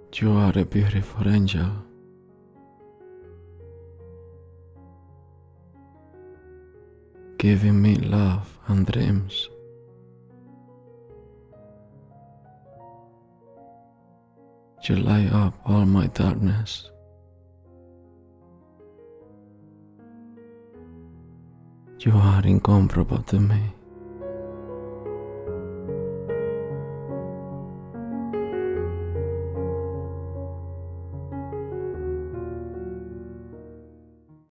You are a beautiful angel. Giving me love and dreams. You light up all my darkness. You are incomparable to me.